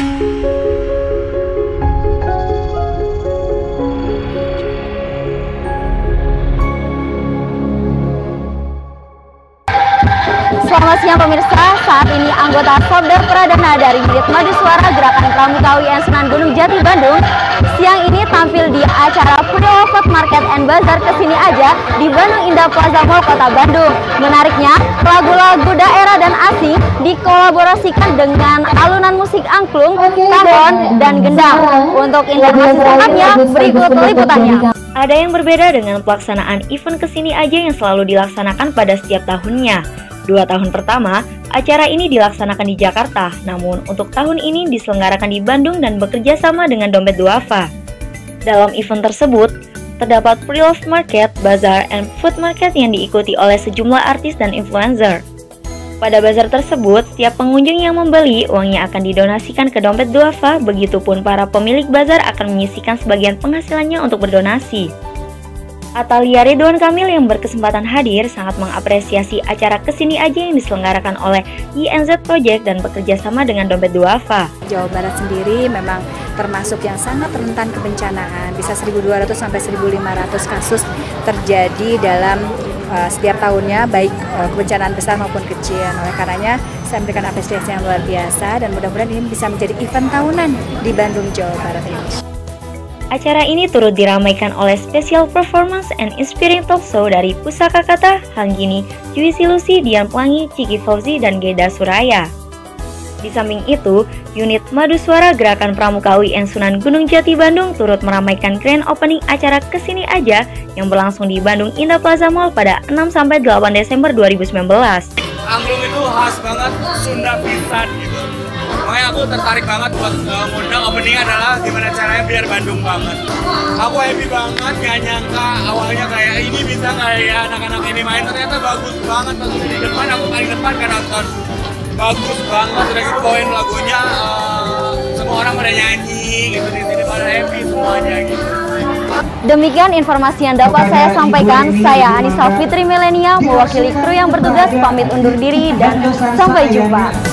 Selamat siang pemirsa, saat ini anggota Sobder Pradana dari unit Madu Suara Gerakan Pramuka UN Sunan Gunung Jati Bandung siang ini tampil di acara Pre-Off Food Market and Bazaar Kesini Aja di Bandung Indah Plaza Mall Kota Bandung. Menariknya, lagu-lagu daerah dan asing dikolaborasikan dengan alunan musik angklung, kahon, dan gendang. Untuk informasi selengkapnya, berikut liputannya. Ada yang berbeda dengan pelaksanaan event Kesini Aja yang selalu dilaksanakan pada setiap tahunnya. 2 tahun pertama, acara ini dilaksanakan di Jakarta, namun untuk tahun ini diselenggarakan di Bandung dan bekerja sama dengan Dompet Duafa. Dalam event tersebut, terdapat pre-off market, bazaar, and food market yang diikuti oleh sejumlah artis dan influencer. Pada bazar tersebut, setiap pengunjung yang membeli, uangnya akan didonasikan ke Dompet Duafa, begitupun para pemilik bazar akan menyisihkan sebagian penghasilannya untuk berdonasi. Atalia Ridwan Kamil yang berkesempatan hadir sangat mengapresiasi acara Kesini Aja yang diselenggarakan oleh INZ Project dan bekerja sama dengan Dompet Duafa. Jawa Barat sendiri memang termasuk yang sangat rentan kebencanaan, bisa 1.200 sampai 1.500 kasus terjadi dalam setiap tahunnya, baik kebencanaan besar maupun kecil. Oleh karenanya saya memberikan apresiasi yang luar biasa dan mudah-mudahan ini bisa menjadi event tahunan di Bandung, Jawa Barat ini. Acara ini turut diramaikan oleh special performance and inspiring talk show dari Pusaka Kata, Hanggini, Juwisi Lucy, Dian Pelangi, Ciki Fauzi, dan Geda Suraya. Di samping itu, unit Madu Suara Gerakan Pramuka UN Sunan Gunung Jati Bandung turut meramaikan grand opening acara Kesini Aja yang berlangsung di Bandung Indah Plaza Mall pada 6-8 Desember 2019. Angklung itu khas banget, Sunda pisan gitu. Makanya aku tertarik banget buat ngundang opening adalah gimana caranya biar Bandung banget. Aku happy banget, gak nyangka awalnya kayak ini bisa kayak anak-anak ini main, ternyata bagus banget. Pas di depan, aku paling depan kan nonton. Bagus banget, udah gitu bawain lagunya, semua orang pada nyanyi gitu, di sini pada happy semuanya gitu. Demikian informasi yang dapat saya sampaikan. Saya Anissa Fitri Melenia mewakili kru yang bertugas pamit undur diri dan sampai jumpa.